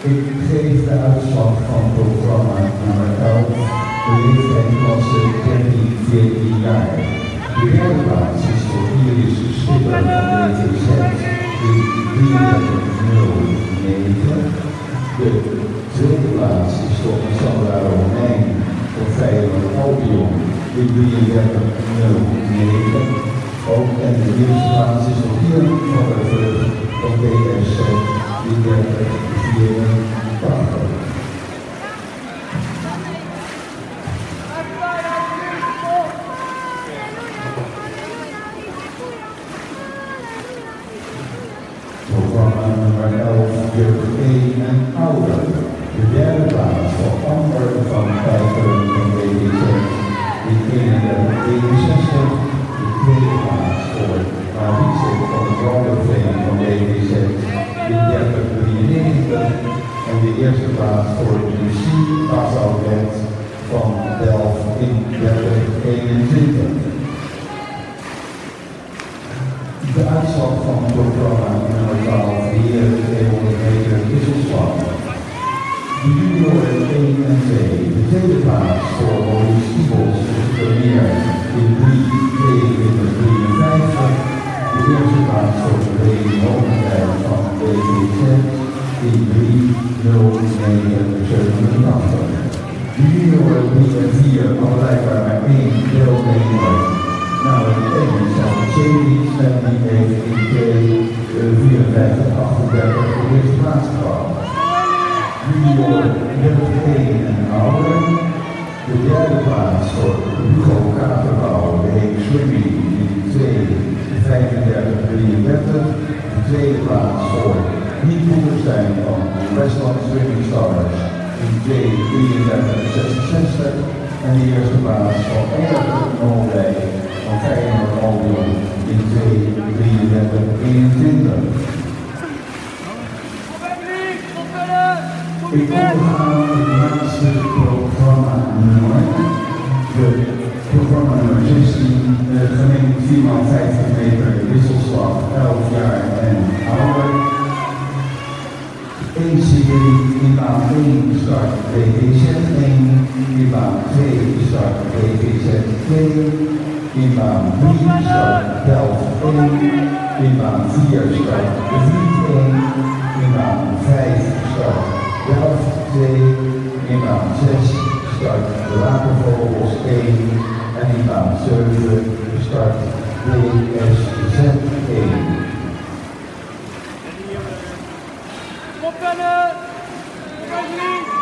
Ik geef de uitslag van programma nummer 11, de leeftijd klasse 13-14 jaar. De derde plaats is voor Iris Schipper van DTZ in 3309. De tweede plaats is voor Sandra Romein van Feyenoord Albion in 3309. Ook en de eerste plaats is voor Iris van der Vlucht van DSZ in 3084. Programma nummer 11, jeugd 1 en ouder. De derde plaats voor Amber van Pijkeren van DTZ in 3161. De tweede plaats voor Alice van het Ronderveen van DTZ in 3093. En de eerste plaats voor Lucie Passalbert van Delft in 3021. De uitslag van het programma nummer 12, heren 200 meter wisselslag. De junioren 1 en 2, de tweede plaats voor Maurice Stiebels, premier in 3:22:53. De eerste plaats voor de Lady Hoogtijd van DTZ in 3:09:87. De junioren 3 en 4 hadden blijkbaar maar 1 deelnemer. Nou, de tennis van Jamie Stanley heeft in 2:54:38 de eerste plaats gehaald. Junior 1 en ouder. De derde plaats voor Hugo Katerbouw, de Albion Swimming in 2:35:33. De tweede plaats voor Niek Boekenstein van Westland Swimming Stars in 2:33:66. En de eerste plaats voor Ernst Noordwijk van Feyenoord Albion in 2:33:21. Ik overga het laatste programma nummer, programma nummer 16, gemengd 4x50 meter wisselslag 11 jaar en ouder. 1 serie in baan 1 start DTZ 1, in baan 2 start DTZ 2, in baan 3 start Delft 1, in baan 4 start de Vliet 1, in baan 5 start Delft 2, in baan 6 start de Watervogels 1 en in baan 7 start DSZ 1. Oppennen!